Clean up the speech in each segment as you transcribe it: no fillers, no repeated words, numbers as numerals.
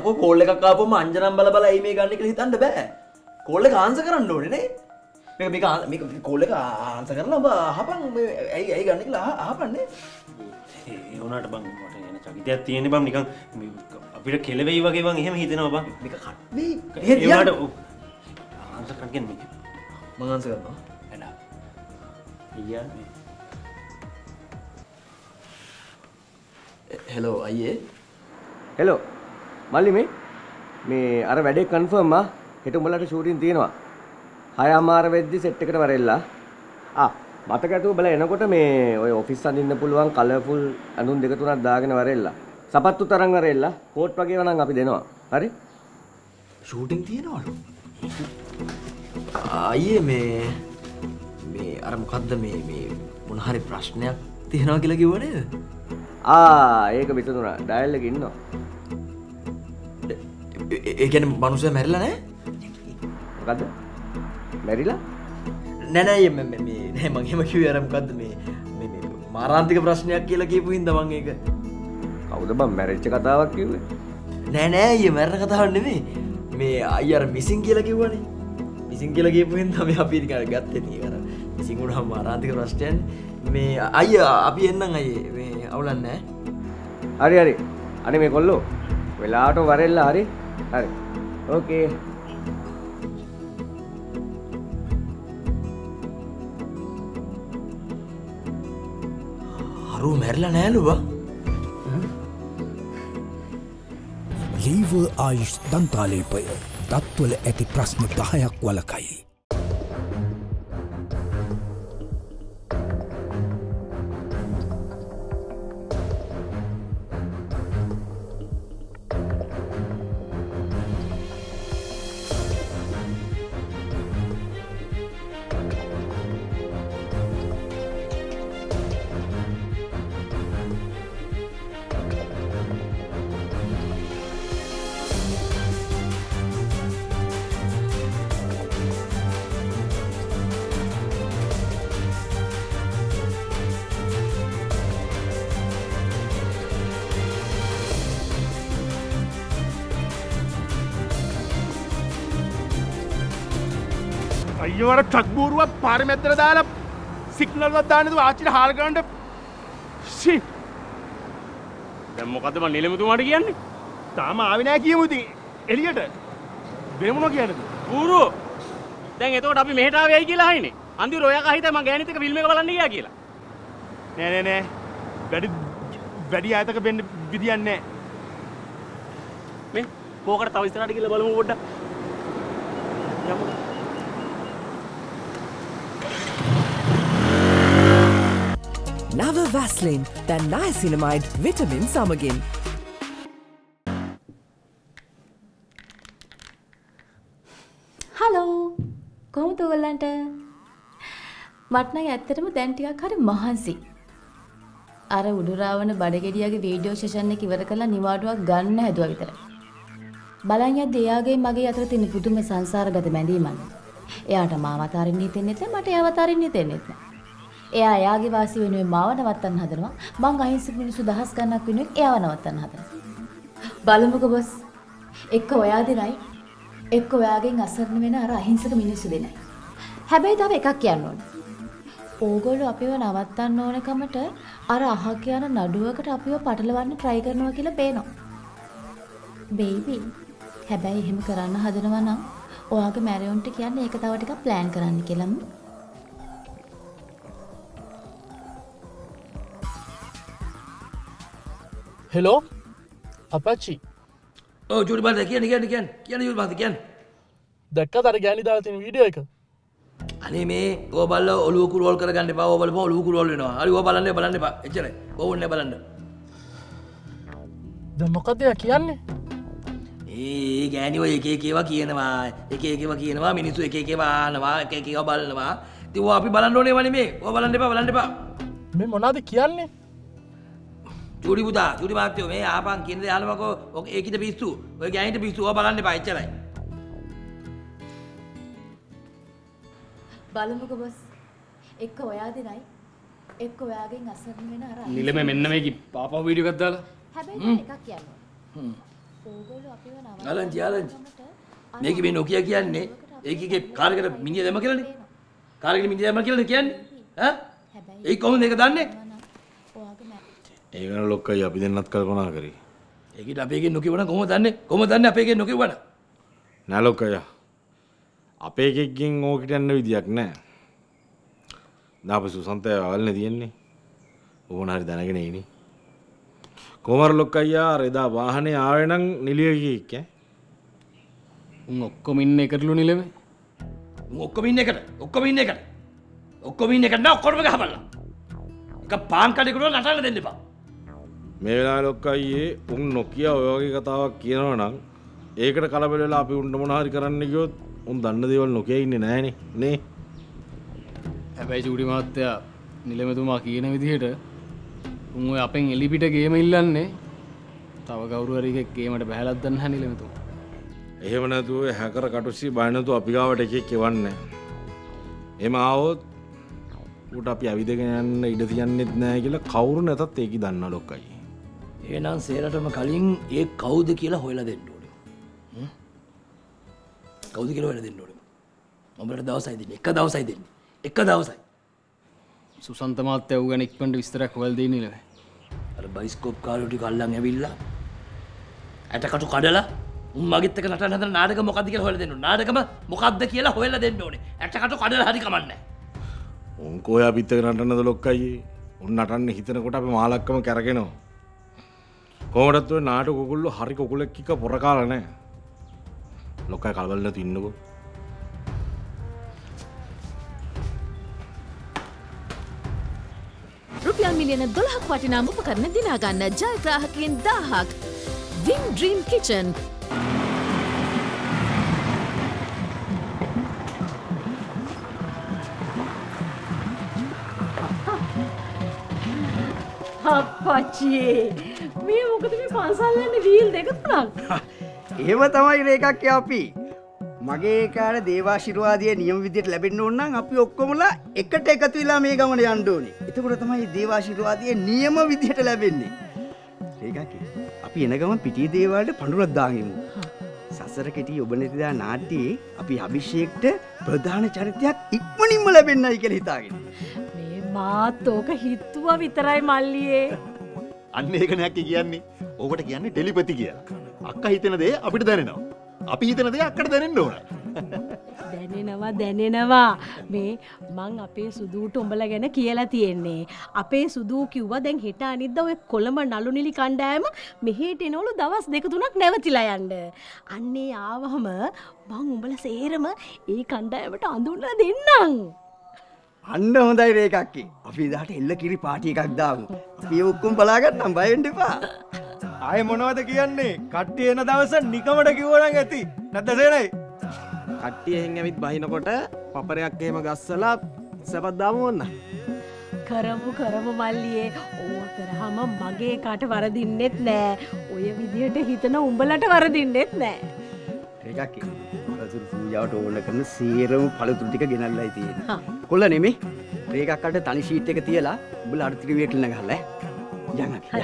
අපෝ කෝල් එකක් ආපුවම අංජනම් බල බල ඇයි මේ ගන්න කියලා හිතන්න බෑ. කෝල් එක ආන්සර් කරන්න ඕනේ නේ. මේක කෝල් එක ආන්සර් කරලා ඔබ අහපන් ඇයි ගන්න කියලා අහපන් නේ. ඒ වුණාට බං මට එන චකිතයක් තියෙන්නේ බං නිකන් අපිට කෙලවෙයි වගේ බං එහෙම හිතෙනවා බං. මේක කට්වේ. ඒ වුණාට ආන්සර් කරන්න කියන්නේ මම ආන්සර් කරනවා. එලා. ඊයා හෙලෝ අයියේ. හෙලෝ මල්ලි මේ අර වැඩේ කන්ෆර්ම් ආ හෙට උඹලට ෂූටින් තියෙනවා 6:00 වෙද්දි සෙට් එකට වරෙල්ලා මතක ඇතුව බල එනකොට මේ ඔය ඔෆිස් අඳින්න පුළුවන් කලර්ෆුල් අඳුන් දෙක තුනක් දාගෙන වරෙල්ලා සපත්තු තරම් වරෙල්ලා කෝට් වගේ වනම් අපි දෙනවා හරි ෂූටින් තියෙනවලු අයියේ මේ අර මොකද්ද මේ මොන හරි ප්‍රශ්නයක් තියෙනවා කියලා කිව්ව නේද ඒක විසඳුණා ඩයල් එකේ ඉන්නවා ඒ කියන්නේ මනුස්සයා මැරිලා නැහැ මොකද්ද මැරිලා නෑ මම එහෙම කිව්වේ අර මොකද්ද මේ මාරාන්තික ප්‍රශ්නයක් කියලා කියපු හින්දා මම ඒක කවුද බං මැරිච්ච කතාවක් කිව්වේ නෑ අයියේ මැරෙන කතාවක් නෙමෙයි මේ අයියා අර මිසින් කියලා කිව්වනේ මිසින් කියලා කියපු හින්දා මේ අපි නිකන් ගත්තේ නේ අර මිසින් වුණාම මාරාන්තික ප්‍රශ්නයක් මේ අයියා අපි එන්නම් අයියේ මේ අවුලක් නෑ හරි අනේ මේ කොල්ලෝ වෙලාවට වරෙල්ලා හරි ඕකේ අරු මැරිලා නෑලු බා ලීවර් ආයුෂ් දන්තාලේපය දත්වල ඇති ප්‍රශ්න 10ක් වලකයි අයියෝ අර ට්‍රක් බූරුවක් පාරේ මැද්දට දාලා සිග්නල් එකක් දාන්නේ තු ආච්චිට හාල් ගන්න ෂිට් දැන් මොකද්ද මම නිලමුතුමාට කියන්නේ තාම ආවේ නැහැ කියමු ඉතින් එළියට වෙන මොනවා කියන්නද බූරුව දැන් එතකොට අපි මෙහෙට ආවේයි කියලා අහන්නේ අන්තිමට ඔයා කහිතා මම ගෑනිත් එක්ක ෆිල්ම් එක බලන්න ගියා කියලා නෑ වැඩි ආයතක වෙන්න විදියක් නෑ මේ කෝකට තව ඉස්සරහට ගිහලා බලමු පොඩ්ඩක් යමු නව වැස්ලින් දැන් නයසිනමයිඩ් විටමින් සමගින් හලෝ කොහොමද ඔයගලන්ට මට නම් ඇත්තටම දැන් ටිකක් හරි මහන්සි අර උඩුරාවන බඩගෙඩියාගේ වීඩියෝ සෙෂන් එක ඉවර කරලා නිවාඩුවක් ගන්න හැදුවා විතරයි බලන් යද්දී එයාගේ මගේ අතර තියෙන පුදුම සංසාරගත බැඳීමක් එයාට මාව අතාරින්න හිතෙන්නේ නැහැ මට එයාව අතාරින්න හිතෙන්නේ නැහැ එයා එයාගේ වාසිය වෙනුවෙන් මාව නවත්තන්න හදනවා මං අහිංසක මිනිස්සු දහස් ගණනක් වෙනුවෙන් එයාව නවත්තන්න හදනවා බලමුකෝ බොස් එක්ක ඔයා දෙනයි එක්ක ඔයාගෙන් අසරණ වෙන අර අහිංසක මිනිස්සු දෙනයි හැබැයි තව එකක් කියන්න ඕනේ ඕගොල්ලෝ අපිව නවත්තන්න ඕනකමට අර අහක යන නඩුවකට අපිව පටලවන්න try කරනවා කියලා පේනවා බේබි හැබැයි එහෙම කරන්න හදනවා නම් ඔයාගේ මැරියොන්ට කියන්නේ ඒක තව ටිකක් plan කරන්න කියලාම හෙලෝ අපච්චි ජූලි බාද කියන්න ජූලි බාද කියන්න දැක්කද අර ගෑණි දාලා තියෙන වීඩියෝ එක අනේ මේ ඕබල්ල ඔලුව කුරෝල් කරගන්න එපා ඕබල්ල ඔලුව කුරෝල් වෙනවා හරි ඕව බලන්න එපා එච්චරයි ඕවන්නේ බලන්න දැන් මොකද එයා කියන්නේ ඒ ගෑණි ඔය එක ඒවා කියනවා මිනිස්සු එක ඒවා අහනවා එක ඒවා බලනවා ඉතින් ඕවා අපි බලන්න ඕනේ වනේ මේ ඕව බලන්න එපා මේ මොනවද කියන්නේ චූඩි පුතා චූඩි මාත්‍යෝ මේ ආපන් කියන දේ අහනවකෝ ඔක ඒකිට පිස්සු ඔය ගෑනිට පිස්සු ඕවා බලන්න එපා එච්චරයි බලමුකෝ බස් එක්ක ඔයා දෙනයි එක්ක ඔයාගෙන් අසරණ වෙන අර නිලම මෙන්න මේකි පාපා වීඩියෝ එකක් දාලා හැබැයි එකක් කියන්න ඕගොල්ලෝ අපිව නවත්තන්න ආලංචි මේක මේ නොකිය කියන්නේ ඒකේ කාර්යකට මිනිහ දැම්ම කියලානේ. කාර්යකට මිනිහ දැම්ම කියලානේ කියන්නේ. ඈ? ඒ කොහොමද මේක දන්නේ? ඒක න ලොක්කයි අපි දෙන්නත් කල්පනා කරේ. ඒකිට අපේකෙන් නොකියවන කොහොමද දන්නේ? කොහොමද දන්නේ අපේකෙන් නොකියවන? නෑ ලොක්කයා. අපේ එකෙක්ගෙන් ඕකට යන්න විදියක් නෑ. දාපු සුසන්තය වල්නේ තියෙන්නේ. ඕන හරි දැනගෙන ඉන්නේ. කොමර ලොක්කයියා රෙදා වාහනේ ආවේ නම් නිලියකෙක් ඈ. උන් ඔක්කොම ඉන්නේ එකටලු නිලමේ. උන් ඔක්කොම ඉන්නේ එකට. ඔක්කොම ඉන්නේ එකට. ඔක්කොම ඉන්නේ එකට නෑ ඔක්කොම ගහපල්ලා. එක පාන් කඩේකට නටන්න දෙන්න එපා. මේ වෙලාවේ ලොක්කයියේ උන් නොකිය ඔය වගේ කතාවක් කියනවා නම් ඒකට කලබල වෙලා අපි උන්න මොන හරි කරන්න ගියොත් උන් දන්න දේවල් නොකිය ඉන්නේ නෑනේ නේ. හැබැයි චූටි මහත්තයා නිලමෙතුමා කියන විදිහට උන් ඔය අපෙන් එලිපිට ගේම ඉල්ලන්නේ තව කවුරු හරි එකෙක් ගේමට බහැලක් දන්න නැහැ නිලමෙතුමා. එහෙම නැතුව හැකර කටුස්සි බය නැතුව අපි ගාවට එකෙක් එවන්නේ. එහෙම ආවොත් උට අපි අවිදගෙන යන්න ඉඩ තියන්නෙත් නැහැ කියලා කවුරු නැතත් ඒක දන්නා ලොක්කයි. එහෙනම් සේරටම කලින් ඒ කවුද කියලා හොයලා දෙන්න ඕනේ. කවුද කියලා හොයලා දෙන්න ඕනේ. උඹලට දවසයි දෙන්නේ. එක දවසයි දෙන්නේ. එක දවසයි. සුසන්ත මහත්තයා ඌ ගැන ඉක්මනට විස්තරයක් හොයලා දෙන්නේ නෙවෙයි. අර බයිස්කෝප් කාරෝ ටික අල්ලන් ඇවිල්ලා ඇටකටු කඩලා උන් මගෙත් එක නටන හදන නාටක මොකද්ද කියලා හොයලා දෙන්න ඕනේ. නාටකම මොකද්ද කියලා හොයලා දෙන්න ඕනේ. ඇටකටු කඩලා හරි කමන්නේ. උන් කොහේ අපිත් එක නටන්නද ලොක්කයි. උන් නටන්නේ හිතනකොට අපි මාලක්කම කැරගෙනවා. කොහොමදත් ඔය නාටක කුකුල්ලෝ හරි කුකුලෙක් එක්ක පොර කාලා නැහැ. ලොක්කයි කලබල නැතු ඉන්නකෝ. රුපියල් මිලියන 12ක් වටිනා උපකරණ දිනා ගන්න ජයග්‍රාහකයන් 1000ක්. Wing Dream Kitchen. අප්පච්චියේ මේ මොකද මේ පන්සල් යන්නේ වීල් දෙක තුනක්. එහෙම තමයි රේකක් අපි. මගේ කාලේ දේවාශිර්වාදයේ නියම විදියට ලැබෙන්න ඕන නම් අපි ඔක්කොමලා එකට එකතු වෙලා මේ ගමන යන්න ඕනේ. එතකොට තමයි දේවාශිර්වාදයේ නියම විදියට ලැබෙන්නේ. රේකක් අපි එන ගමන් පිටියේ දේවාලට පඳුරක් දාගෙමු. සසර කෙටි ඔබ නැතිදා නාට්‍යයේ අපි අභිෂේක්ට ප්‍රධාන චරිතයක් ඉක්මනින්ම ලැබෙන්නයි කියලා හිතාගෙන. මේ මාත් ඕක හිතුවා විතරයි මල්ලියේ. අන්න ඒක නෑ කියන්නේ. ඕකට කියන්නේ ටෙලිපති කියලා. අක්කා හිතන දේ අපිට දැනෙනවා. අපි හිතන දේ අක්කට දැනෙන්න ඕන. දැනෙනවා. මේ මං අපේ සුදූට උඹලා ගැන කියලා තියෙන්නේ. අපේ සුදූ කිව්වා දැන් හෙට අනිද්දා ඔය කොළඹ නළු නිලි කණ්ඩායම මෙහෙට එනවලු දවස් 2-3ක් නැවතිලා යන්න. අන්නේ ආවම මං උඹලා සේරම ඒ කණ්ඩායමට අඳුන්ලා දෙන්නම්. අන්න හොඳයි රේකක්කේ. අපි එදාට එල්ල කිරි පාටි එකක් දාමු. අපි ඔක්කොම බලාගන්නම් බය වෙන්න එපා. ආයේ මොනවද කියන්නේ? කට්ටිය එන දවස නිකමට කිව්වනම් ඇති. නැත්ද සේනයි? කට්ටිය එහෙන් ඇවිත් බහිනකොට පපරයක් එහෙම ගස්සලා සපත් දාමු ඕන්න. කරමු මල්ලියේ. ඕව කරාම මගේ කට වරදින්නෙත් නෑ. ඔය විදියට හිතන උඹලට වරදින්නෙත් නෑ. රේකක්කේ. අසුරු පූජාවට ඕන කරන සීරම පළතුරු ටික ගෙනල්ලායි තියෙන්නේ. කොල්ල නෙමෙයි. රේකක්කට තනි ෂීට් එක තියලා උඹලා අර ත්‍රිවියට ළඟ ගහලා යන්න අපි.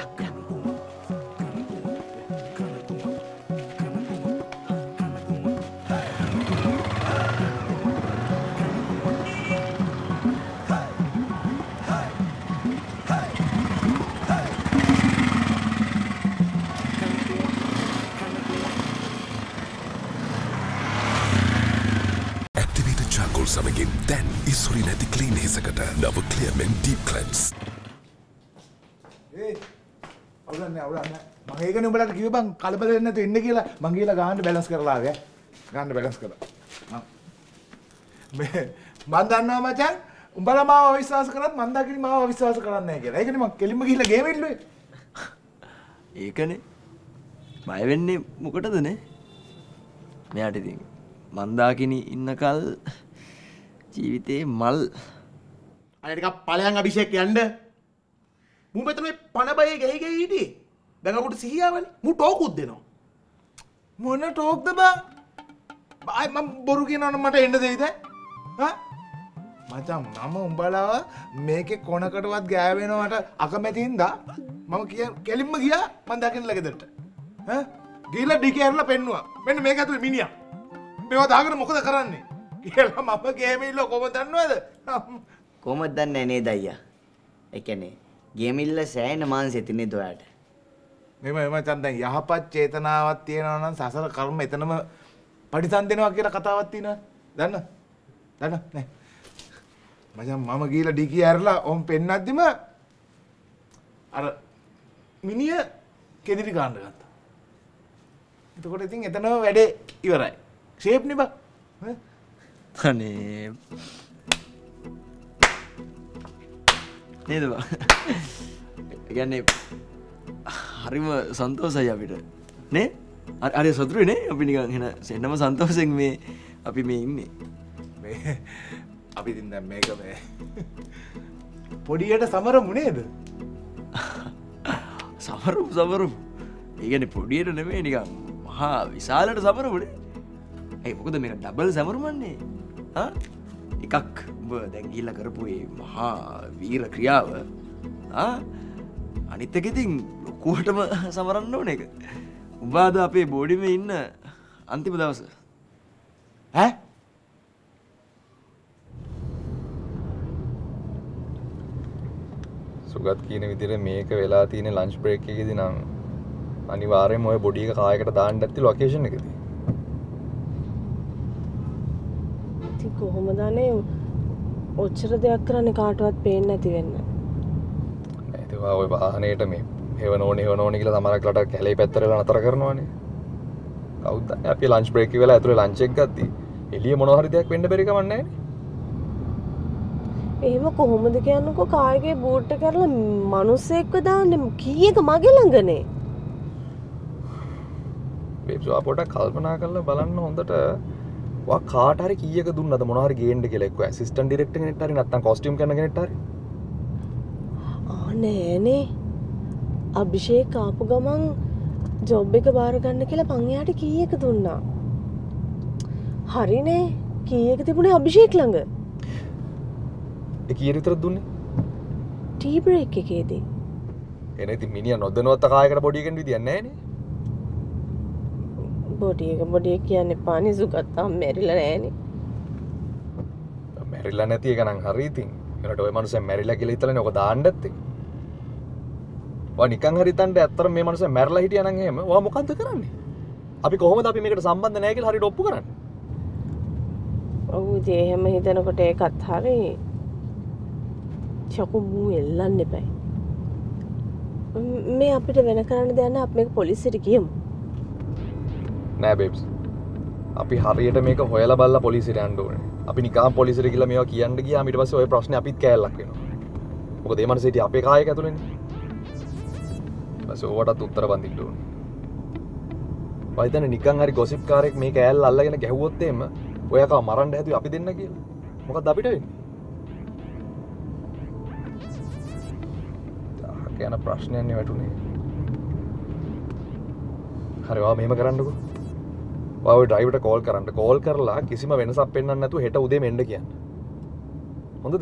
සමගින් දැන් ඉස්සුරි නැති ක්ලීන් හිසකට නව ක්ලියර්මෙන් ඩීප් ක්ලෙන්ස්. අවුලන්නේ මම ඒකනේ උඹලට කිව්ව බං කලබල වෙන්නේ නැතුව ඉන්න කියලා මං ගිහලා ගහන්න බැලන්ස් කරලා ආවේ. ගහන්න බැලන්ස් කරලා. මේ මං දන්නවා මචං උඹලා මාව අවිශ්වාස කරත් මං දකින්න මාව අවිශ්වාස කරන්නේ නැහැ කියලා. ඒකනේ මං කෙලින්ම ගිහලා ගේම ඉල්ලුවේ. ඒකනේ බය වෙන්නේ මොකටද නේ? මෙයාට ඉතින් මන්දාකිනි ඉන්නකල් ජීවිතේ මල් අනේ ටිකක් ඵලයන් අභිෂේක් යන්න. මූ මෙතන මේ පණ බයේ ගෙයි හිටියේ. දැන් අකුට සිහියාවනේ. මූ ටෝකුත් දෙනවා. මොන ටෝක්ද බං? ආයි මම බොරු කියනවනම් මට එන්න දෙයිද? හා? මචං මම උඹලාව මේකේ කොනකටවත් ගෑවෙනවට අකමැති හින්දා මම කෙලින්ම ගියා මං දකින්න ළගෙදරට. ඈ? ගිහිල්ලා ඩිකේ ඇරලා පෙන්නුවා. මෙන්න මේක ඇතුලේ මිනිහා. මේවා දාගෙන මොකද කරන්නේ? කියලා මම ගේම ඉල්ල කොහොමද දන්නවද? කොහොමද දන්නේ නේද අයියා? ඒ කියන්නේ ගේම ඉල්ල සෑහෙන මානසික තිනේ ඔයාට. මෙම චන්දන් යහපත් චේතනාවක් තියෙනවා නම් සසර කර්ම එතනම පරිසම් දෙනවා කියලා කතාවක් තියෙනවා. දන්න? නෑ. මම ගිහලා ඩිකේ ඇරලා ඔම් පෙන්නද්දිම අර මිනිහ කෙදිරි ගන්න ගත්තා. එතකොට ඉතින් එතනම වැඩේ ඉවරයි. ෂේප් නේ බා. අනේ නේද බා. කියන්නේ හරිම සන්තෝෂයි අපිට. නේ? හරි සතුටුයි නේ අපි නිකන් එන සෙන්නම සන්තෝෂෙන් මේ අපි මේ ඉන්නේ. මේ අපි ඉතින් දැන් මේක මේ පොඩියට සමරමු නේද? සමරමු. ඒ කියන්නේ පොඩියට නෙමෙයි නිකන් මහා විශාලට සමරමුනේ. ඒ මොකද මේක ඩබල් සමරමන්නේ. හා? එකක් ඔබ දැන් ගිහිල්ලා කරපු මේ මහා වීර ක්‍රියාව. හා? අනිත් එක ඉතින් ලොකුවටම සමරන්න ඕන එක. උඹ අද අපේ බෝඩිමේ ඉන්න අන්තිම දවස. ඈ? සුගත් කියන විදිහට මේක වෙලා තියෙන ලන්ච් බ්‍රේක් එකේදී නම් අනිවාර්යයෙන්ම ඔය බොඩි එක කායකට දාන්න ඇති ලොකේෂන් එකදී. ඉතින් කොහොමද අනේ ඔච්චර දෙයක් කරන්නේ කාටවත් පේන්නේ නැති වෙන්න. ඒක ඔය වාහනේට මේ හේවන ඕනේ කියලා තමරක්ලට කැලේ පැත්තට නතර කරනවානේ. කවුද අපි ලන්ච් බ්‍රේක් එක වෙලා ඇතුලේ ලන්ච් එක ගත්තී. එළිය මොනවා හරි දෙයක් වෙන්න බැරි කමක් නැහැ නේ. එහෙම කොහොමද කියන්නකෝ කායගේ බූට් එක කරලා මිනිස්සෙක්ව දාන්නේ කීයක මගේ ළඟනේ. බේබ්ස් ඔයා පොඩ්ඩක් කල්පනා කරලා බලන්න හොඳට ඔයා කාට හරි කීයක දුන්නද මොනවා හරි ගේන්න කියලා එක්ක ඇසිස්ටන්ට් ඩිරෙක්ටර් කෙනෙක්ට හරි නැත්නම් කොස්ටියුම් කරන කෙනෙක්ට හරි. නෑනේ අභිෂේක් ආපු ගමන් ජොබ් එක බාර ගන්න කියලා මං එයාට කීයක දුන්නා. හරිනේ කීයක තිබුණේ අභිෂේක් ළඟ. ඒ කීය විතරද දුන්නේ? ටී බ්‍රේක් එකේදී. එනේ ඉතින් මිනිහා නොදැනුවත් කායකට බොඩි එකෙන් විදියක් නෑනේ. බොඩි එක කියන්නේ පානි සුගත්තා මැරිලා නෑනේ. මැරිලා නැති එක නම් හරි ඉතින්. ඒකට ඔය මනුස්සයා මැරිලා කියලා හිතලානේ ඔක දාන්න ඇත්තේ. ඔයා නිකන් හරි හිතන්නේ ඇත්තට මේ මනුස්සයා මැරිලා හිටියා නම් එහෙම ඔයා මොකද්ද කරන්නේ? අපි කොහොමද අපි මේකට සම්බන්ධ නැහැ කියලා හරියට ඔප්පු කරන්නේ? ඔව් ඉතින් එහෙම හිතනකොට ඒකත් හරි. චකු මූ එල්ලන්න එපා. මේ අපිට වෙන කරන්න දෙයක් නැහැ අපි මේක පොලිසියට කියමු. නෑ බේබ්ස්. අපි හරියට මේක හොයලා බලලා පොලිසියට යන්න ඕනේ. අපි නිකන් පොලිසියට ගිහලා මේවා කියන්න ගියාම ඊට පස්සේ ওই ප්‍රශ්නේ අපිත් කෑල්ලක් වෙනවා. මොකද මේ මනසේ අපේ කායක ඇතුළේනේ. බස් ඕවටත් උත්තර බඳින්න ඕනේ. වයිතන නිකන් හරි ගොසිප් කාරයෙක් මේ කෑල්ල අල්ලගෙන ගැහුවොත් එහෙම ඔයා මරන්න හැදුවේ අපි දෙන්න කියලා. මොකද අපිට වෙන්නේ? යන ප්‍රශ්නයන්නේ වැටුනේ. හරි ඔයා මෙහෙම කරන්නකෝ. ඔයා ඔය ඩ්‍රයිවර්ට කෝල් කරන්න. කෝල් කරලා කිසිම වෙනසක් පෙන්වන්න නැතුව හෙට උදේම එන්න කියන්න. හොඳද?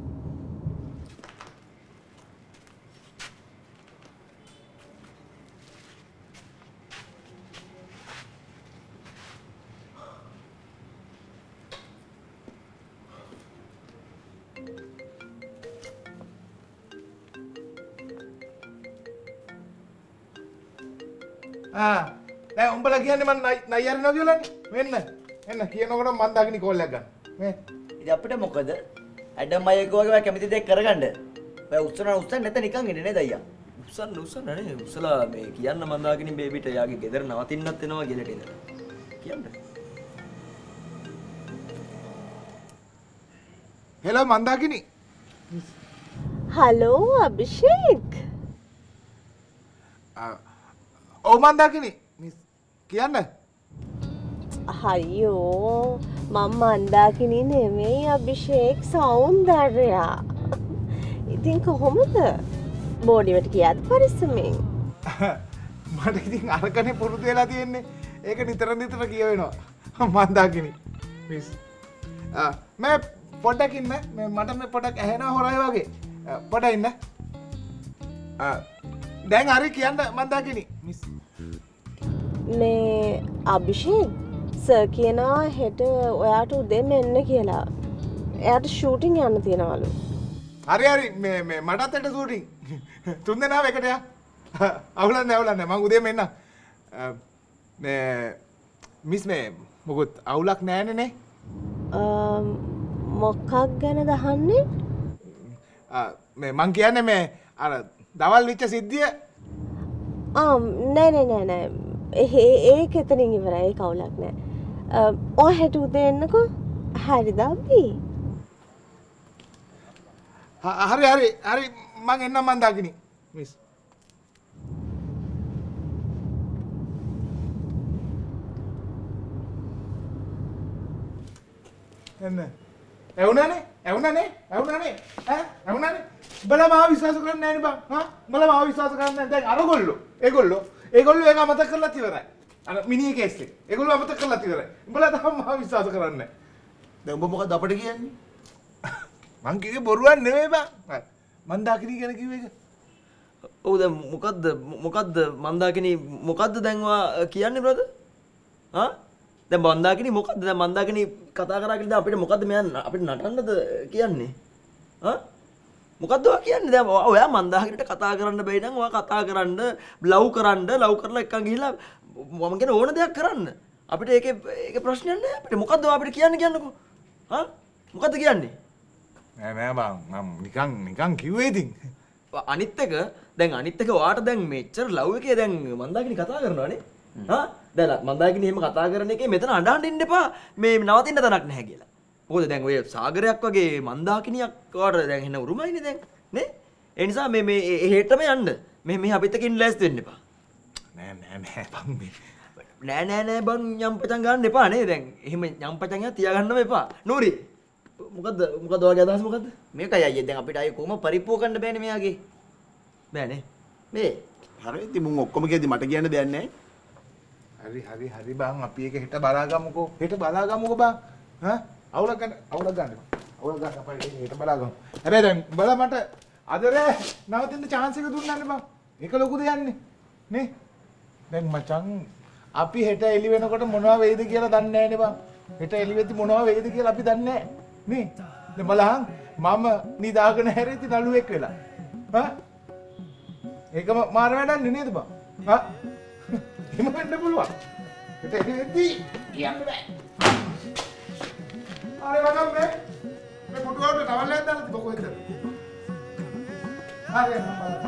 දැන් උඹලා කියන්නේ මම නයි අරිනවා කියලානේ. මෙන්න. එන්න කියනකොට මම දාගෙන කෝල් එකක් ගන්න. මේ. ඉතින් අපිට මොකද? ඇඩම් අයක වගේ කැමති දෙයක් කරගන්න. ඔය උස්සන නැත නිකන් ඉන්නේ නේද අයියා? උස්සන්න නේ. උස්සලා මේ කියන්න මන් දාගෙන බේබිට යාගේ ගෙදර නවතින්නත් වෙනවා ගෙලට ඉඳලා. කියන්න. හෙලෝ මන්දාකිනි. හලෝ අභිෂේක්. ඔව් මන්දාකිනි. කියන්න. අයියෝ මම මන්දාකිනි නෙමෙයි අභිෂේක් සෞන්දර්යා. ඉතින් කොහොමද? බෝඩිවට ගියාද පරිස්සමෙන්? මට ඉතින් අරකනේ පුරුදු වෙලා තියෙන්නේ. ඒක නිතර කියවෙනවා. මන්දාකිනි. මිස්. මේ පොඩ්ඩක් ඉන්න. මට මේ පොඩ්ඩක් ඇහෙනවා හොරයි වගේ. පොඩ්ඩක් ඉන්න. දැන් හරි කියන්න මන්දාකිනි. මිස්. මේ අභිෂේක් සර් කියනවා හෙට ඔයාට උදේම එන්න කියලා. එයාට ෂූටින් යන්න තියෙනවලු. හරි හරි මේ මටත් එන්න ෂූටින්. තුන් දෙනාම එකට යා. අවුලක් නැහැ මම උදේම එන්නම්. මේ මිස් මේ මොකොත් අවුලක් නැහැනේ නේ. මොකක් ගැනද අහන්නේ? මේ මං කියන්නේ මේ අර දවල් වෙච්ච සිද්ධිය. නෑ. ඒක එතනින් ඉවරයි. ඒක අවුලක් නෑ. ඔය හෙට උදේ එන්නකෝ. හරිද අපි? හරි මං එන්නම් මන්දාකිනි. මිස්. එන්න. ඇවුනානේ? උඹලා මාව විශ්වාස කරන්නේ නැහැ නේ බං. උඹලා මාව විශ්වාස කරන්නේ නැහැ. දැන් අරගොල්ලෝ. ඒගොල්ලෝ ඒක අමතක කරලා ඉවරයි. අර මිනිහේ කේස් එක. ඒගොල්ලෝ අමතක කරලා ඉවරයි. උඹලා තාම මාව විශ්වාස කරන්නේ නැහැ. දැන් උඹ මොකද අපිට කියන්නේ? මං කිව්වේ බොරුවක් නෙමෙයි බං. මන්දාකිනී ගැන කිව්ව එක. ඔව් දැන් මොකද්ද මන්දාකිනී මොකද්ද දැන් ඔයා කියන්නේ බ්‍රදර්? දැන් මන්දාකිනී මොකද්ද? දැන් මන්දාකිනී කතා කරා කියලා අපිට මොකද්ද මෙයන් අපිට නටන්නද කියන්නේ? මොකද්ද ඔයා කියන්නේ? දැන් ඔයා මන්දාකිනීට කතා කරන්න බැයි නම් ඔයා කතා කරන්න, ලව් කරලා එක්කන් ගිහිල්ලා මම කියන ඕන දෙයක් කරන්න. අපිට ඒකේ ප්‍රශ්නයක් නැහැ. අපිට මොකද්ද ඔයා අපිට කියන්නකෝ? මොකද්ද කියන්නේ? නෑ බං මම නිකන් කිව්වේ ඉතින්. අනිත් එක ඔයාට දැන් මෙච්චර ලව් එකේ දැන් මන්දාකිනී කතා කරනවානේ. දැන් මන්දාකිනී එහෙම කතා කරන එකේ මෙතන අඬන්න ඉන්න එපා. මේ නවතින්න තැනක් නැහැ කියලා. මොකද දැන් ඔය සාගරයක් වගේ මන්දාකිනියක් වාට දැන් එන්න උරුමයිනේ දැන් නේ? ඒ නිසා මේ එහෙටම යන්න. මේ අපිත් එක්ක ඉන්න ලෑස්ති වෙන්න එපා. නෑ බං මේ. නෑ බං යම්පචන් ගන්න එපා නේ දැන්. එහෙම යම්පචන් යා තියාගන්නම එපා. නූරි මොකද්ද ඔයාගේ අදහස මොකද්ද? මේකයි අයියේ දැන් අපිට අය කොහොම පරිප්පුව ගන්න බෑනේ මෙයාගේ. බෑනේ. මේ හරි ඉතින් මුන් ඔක්කොම කියද්දි මට කියන්න දෙයක් නැහැ. හරි බං අපි එක හෙට බලාගමුකෝ බං. අවුලක් ගන්න අපේ හෙට බලාගමු. හැබැයි දැන් බලලා මට අද රෑ නවතින්න chance එක දුන්නානේ බං. ඒක ලොකු දෙයක් නේ. දැන් මචං අපි හෙට එළි වෙනකොට මොනවා වෙයිද කියලා දන්නේ නැහැනේ බං. හෙට එළි වෙද්දි මොනවා වෙයිද කියලා අපි දන්නේ නැහැ. නේ. දැන් බලහන් මම නිදාගෙන හැරෙති නළුවෙක් වෙලා. ඒකම මාර වැඩක් නේද බං? එහෙම වෙන්න පුළුවන්. හෙට එළි වෙද්දි කියන්න බෑ. අरे වගම් මේ පුටුවට තවල්ලක් දාලා තිබ්බ කොහෙද? හරි නම්බර.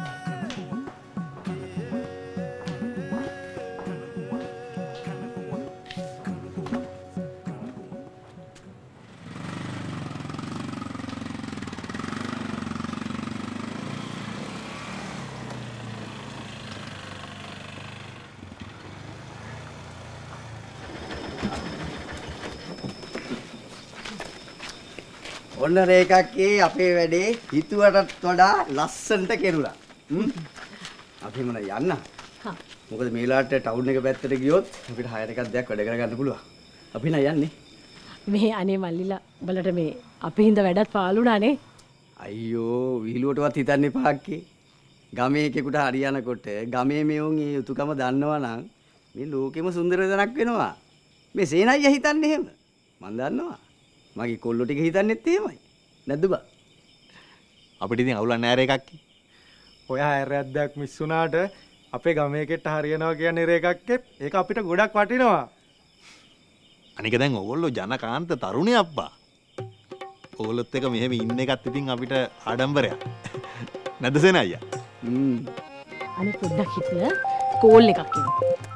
ඔන්න රේකක්කේ අපේ වැඩේ හිතුවටත් වඩා ලස්සනට කෙරුණා. අපි මොන යන්න? මොකද මේ වෙලාවට ටවුන් එක පැත්තට ගියොත් අපිට හයර් එකක් දෙයක් වැඩ කරගන්න පුළුවන්. අපි නෑ යන්නේ. මේ අනේ මල්ලිලා උඹලට මේ අපේ හින්දා වැඩත් පාළුණානේ. අයියෝ විහිළුවටවත් හිතන්න එපා අක්කේ. ගමේ එකෙකුට හරියනකොට ගමේ මෙවුන් ඒ යුතුයකම දන්නවා නම් මේ ලෝකෙම සුන්දර දනක් වෙනවා. මේ සේනයියා හිතන්නේ එහෙම. මම දන්නවා. මගේ කොල්ලෝ ටික හිතන්නෙත් එහෙමයි. නැද්ද බා? අපිට ඉතින් අවුලක් නෑ රේකක්. ඔය හැරද්දක් මිස් වුණාට අපේ ගමේ කෙට්ට හරියනවා කියන්නේ රේකක්කේ ඒක අපිට ගොඩක් වටිනවා. අනික දැන් ඕගොල්ලෝ ජනකාන්ත තරුණේ අප්පා. ඕගොල්ලොත් එක මෙහෙම ඉන්න එකත් ඉතින් අපිට ආඩම්බරයක්. නැද්ද සේන අයියා? අනේ පොඩ්ඩක් හිතලා කෝල් එකක් එනවා.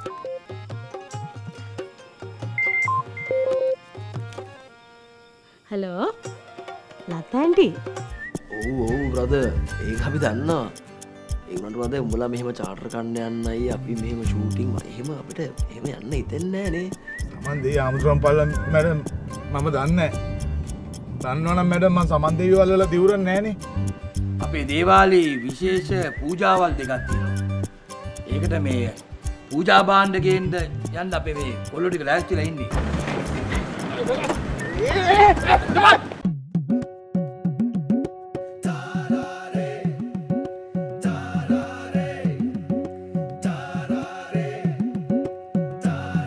Hello Lata aunty. ඔව් බ්‍රදර් ඒක අපි දන්නවා. ඒ වුණාට බ්‍රදර් උඹලා මෙහෙම චාටර් කන්න යන්නයි අපි මෙහෙම ෂූටින් එහෙම අපිට එහෙම යන්න හිතෙන්නේ නැහැ නේ. සමන්දේ ආමුතුරම් පල්ලන් මැඩම් මම දන්නේ නැහැ. දන්නවනම් මැඩම් මම සමන්දේ වල දිවුරන්නේ නැහනේ. අපේ දේවාලේ විශේෂ පූජාවල් දෙකක් තියෙනවා. ඒකට මේ පූජා භාණ්ඩ ගේන්න යන්න අපේ මේ කොල්ලෝ ටික ලෑස්තිලා ඉන්නේ.